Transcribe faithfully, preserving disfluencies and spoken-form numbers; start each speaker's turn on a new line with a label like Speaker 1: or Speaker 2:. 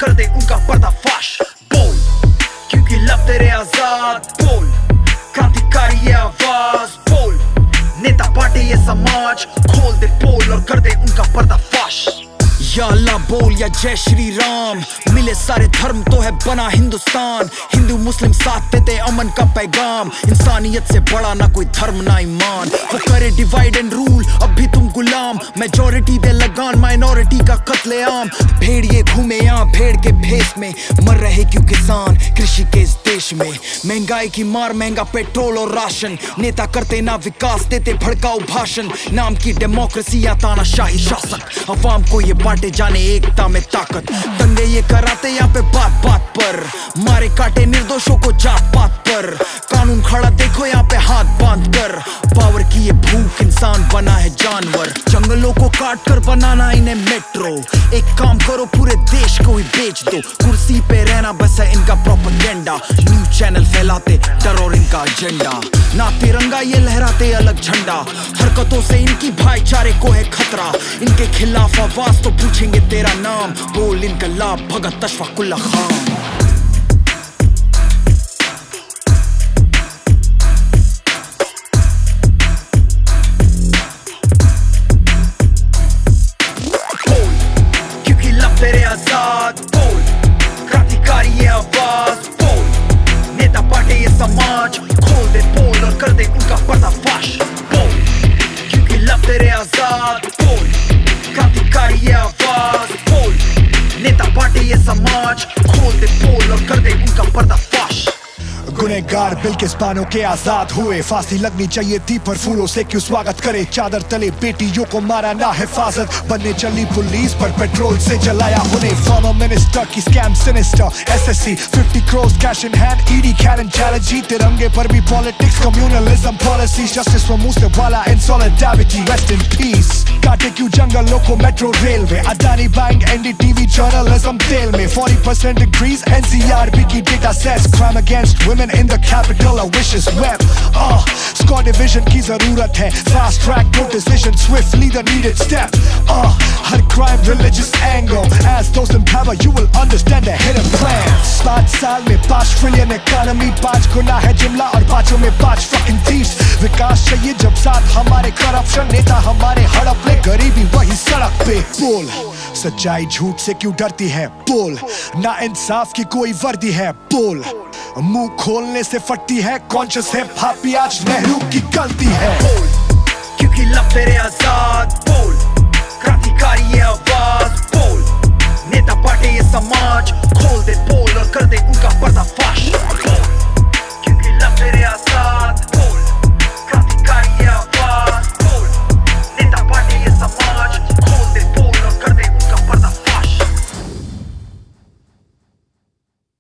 Speaker 1: कर दे उनका पर्दाफाश। बोल क्योंकि लब तेरे आजाद, बोल क्रांतिकारी ये आवाज, बोल नेता बांटे ये समाज, खोल दे पोल और कर दे उनका पर्दाफाश। या अल्लाह बोल या जय श्री राम, मिले सारे धर्म तो है बना हिंदुस्तान। हिंदू मुस्लिम साथ देते अमन का पैगाम, इंसानियत से बड़ा ना कोई धर्म ना ईमान। वो करे डिवाइड एंड रूल, अब भी तुम गुलाम, मेजॉरिटी दे लगान माइनॉरिटी का कत्लेआम। भेड़ ये घूमे यहाँ भेड़ के भेस में, मर रहे क्यों किसान कृषि के इस देश में। महंगाई की मार, महंगा पेट्रोल और राशन, नेता करते ना विकास देते भड़काऊ भाषण। नाम की डेमोक्रेसी या तानाशाही शासक, अवाम को ये बांटे जाने एकता में ताकत। दंगे ये कराते यहाँ पे बात बात पर, मारे काटे निर्दोषों को जात पात पर। कानून खड़ा देखो यहाँ पे हाथ बांध कर, पावर की ये भूख इंसान बना है जानवर। जंगलों को काट कर बनाना इन्हें मेट्रो, एक काम करो पूरे देश को ही बेच दो। कुर्सी पे रहना बस है इनका प्रोपेगेंडा, न्यूज चैनल फैलाते डर और इनका एजेंडा। ना तिरंगा ये लहराते अलग झंडा, हरकतों से इनकी भाईचारे को है खतरा। इनके खिलाफ आवाज तो पूछेंगे तेरा नाम, बोल इनकलाब भगत अशफाकुल्ला खान। तेरे आजाद, बोल क्रांतिकारी ये आवाज, बोल नेता बांटे ये समाज, खोल दे पोल और कर दे उनका पर्दाफाश। बोल क्योंकि लब तेरे आजाद, बोल क्रांतिकारी ये आवाज, बोल नेता बांटे ये समाज, खोल दे पोल और कर दे उनका पर्दाफाश।
Speaker 2: गुनहगार बिल के स्पानों के आजाद हुए, फांसी लगनी चाहिए थी पर फूलों से क्यों स्वागत करे। चादर तले बेटियों को मारा ना हिफाजत, बनने चली पुलिस पर पेट्रोल से जलाया उन्हें। फॉर्मर मिनिस्टर की scam sinister, SSC fifty crore cash in hand, ED कैरन चैलेंजी। तिरंगे पर भी politics, communalism policies, justice for Moosewala in solidarity, rest in peace. काटे क्यों जंगलों को metro railway, Adani bank NDTV journalism तेल में। फोर्टी परसेंट इंक्रीज एनसीआरबी की data sets, crime against women in the capital, a vicious web. Uh, squad division की जरूरत है, fast track, no decision, swiftly the needed step. Uh, her crime religious angle, as those in power you will understand the hidden plans. पाँच साल में पाँच trillion economy, पाँच गुना है जुमला और पाँचों में पाँच fucking thieves. विकास चाहिए जब साथ हमारे corruption, नेता हमारे हड़प ले गरीबी वही सड़क पे। बोल सच्चाई झूठ से क्यों डरती है, बोल ना इंसाफ की कोई वर्दी है, बोल मुंह खोलने से फटती है कॉन्शियस हिप हॉप, आज नेहरू की गलती है।
Speaker 1: बोल क्योंकि लब तेरे आजाद, बोल क्रांतिकारी ये आवाज, बोल नेता बांटे ये समाज, खोल दे पोल और कर दे उनका पर्दाफाश।